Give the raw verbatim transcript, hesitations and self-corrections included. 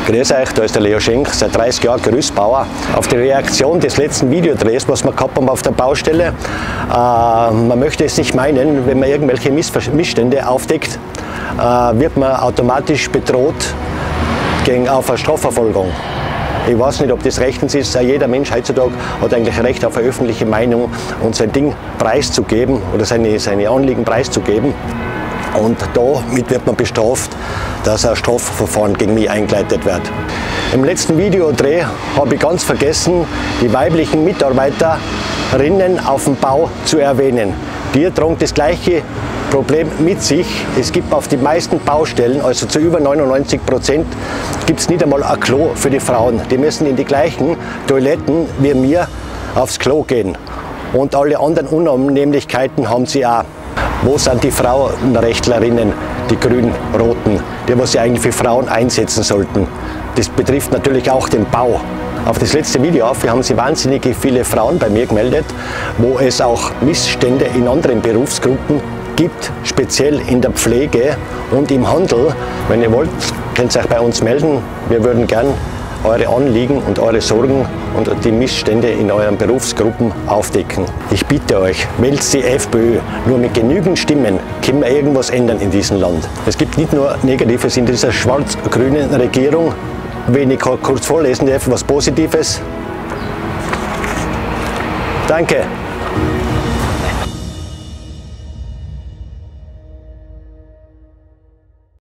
Grüß euch, da ist der Leo Schenk, seit dreißig Jahren Gerüstbauer. Auf die Reaktion des letzten Videodrehs, was wir gehabt haben auf der Baustelle, äh, man möchte es nicht meinen, wenn man irgendwelche Missstände aufdeckt, äh, wird man automatisch bedroht gegen auf eine Strafverfolgung. Ich weiß nicht, ob das rechtens ist. Jeder Mensch heutzutage hat eigentlich Recht auf eine öffentliche Meinung und sein Ding preiszugeben oder seine, seine Anliegen preiszugeben. Und damit wird man bestraft, dass ein Strafverfahren gegen mich eingeleitet wird. Im letzten Videodreh habe ich ganz vergessen, die weiblichen Mitarbeiterinnen auf dem Bau zu erwähnen. Die tragen das gleiche Problem mit sich. Es gibt auf den meisten Baustellen, also zu über neunundneunzig Prozent, gibt es nicht einmal ein Klo für die Frauen. Die müssen in die gleichen Toiletten wie mir aufs Klo gehen. Und alle anderen Unannehmlichkeiten haben sie auch. Wo sind die Frauenrechtlerinnen, die Grün-Roten, die was sie eigentlich für Frauen einsetzen sollten? Das betrifft natürlich auch den Bau. Auf das letzte Video auf, wir haben sie wahnsinnig viele Frauen bei mir gemeldet, wo es auch Missstände in anderen Berufsgruppen gibt, speziell in der Pflege und im Handel. Wenn ihr wollt, könnt ihr euch bei uns melden. Wir würden gern eure Anliegen und eure Sorgen und die Missstände in euren Berufsgruppen aufdecken. Ich bitte euch, wählt die FPÖ. Nur mit genügend Stimmen können wir irgendwas ändern in diesem Land. Es gibt nicht nur Negatives in dieser schwarz-grünen Regierung. Wenn ich kurz vorlesen darf, was Positives. Danke.